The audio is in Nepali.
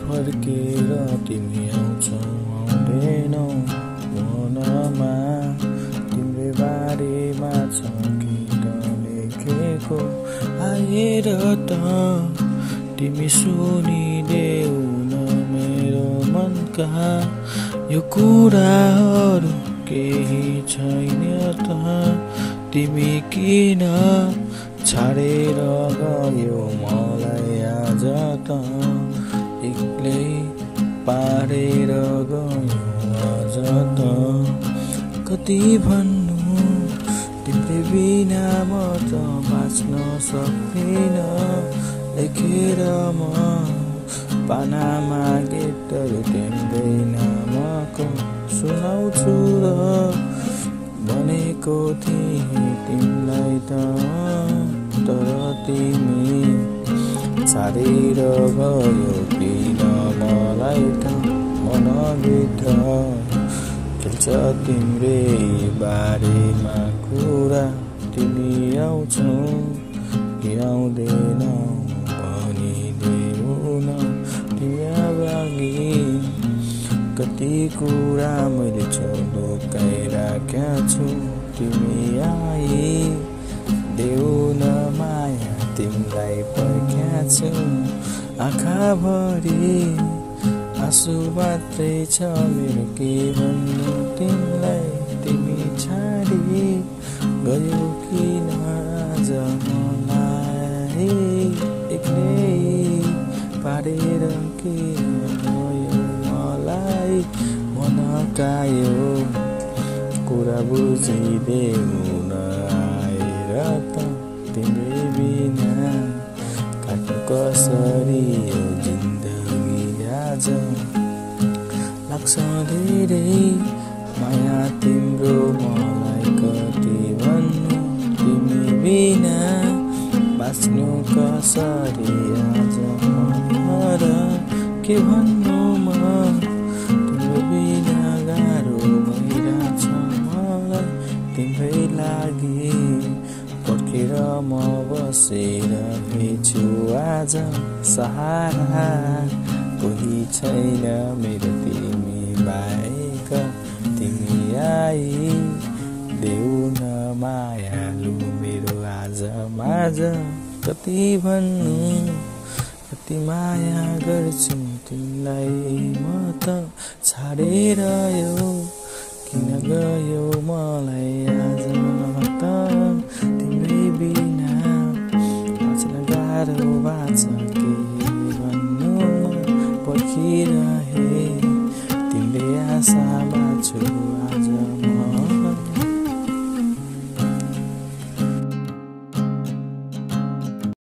फर्केर तिमी आउँछौ आउँदैनौ मनमा तिम्रै बारेमा छ गीत लेखेको आएर त तिमी सुनिदेऊ न मेरो मनका यो कुराहरू केही छैन त तिमी किन छाडेर गयो मलाई आज त एक्लै पारेर गयो आज त कति भन्नु तिम्रै बिना म त बाँच्न सक्दिन लेखेर म पानामा गीतहरू तिम्रै नामको सुनाउँछु र भनेको थिएँ तिमीलाई त तर तिमी छाडेर गयो किन मलाई त मनभित्र खेल्छ तिम्रै बारेमा कुरा तिमी आउँछौ कि आउँदैनौ भनिदेऊ न तिम्रो लागि कति कुरा मैले लुकाइराखेका छु तिमी आइदेऊ न माया तिमीलाई पर्खेका छु आँखाभरि आँसु मात्रै छ मेरो के भन्नु तिमीलाई तिमी छाडी गयो किन आज मलाई एक्लै पारेर किन गयो मलाई मनका यो कुरा बुझिदेऊ न आएर त तिम्रै बिना काट्नु कसरी यो जिन्दगी आज लाग्छ धेरै माया तिम्रो मलाई कति भन्नु तिमी बिना बाँच्नु कसरी आज र के भन्नु म तिम्रो बिना गाह्रो भइरहेछ मलाई तिम्रै लागि पर्खेर म बसिरहेछु आज सहारा कोही छैन मेरो तिमी बाहेक तिमी आइदेऊ न मायालु मेरो आज माझ कति भन्नु कति माया गर्छु तिमीलाई म त छाडेर यो किन गयो मलाई आज त तिम्रै बिना बाँच्न गाह्रो बाँच्छ के भन्नु पर्खिरहे तिम्रै आशामा छु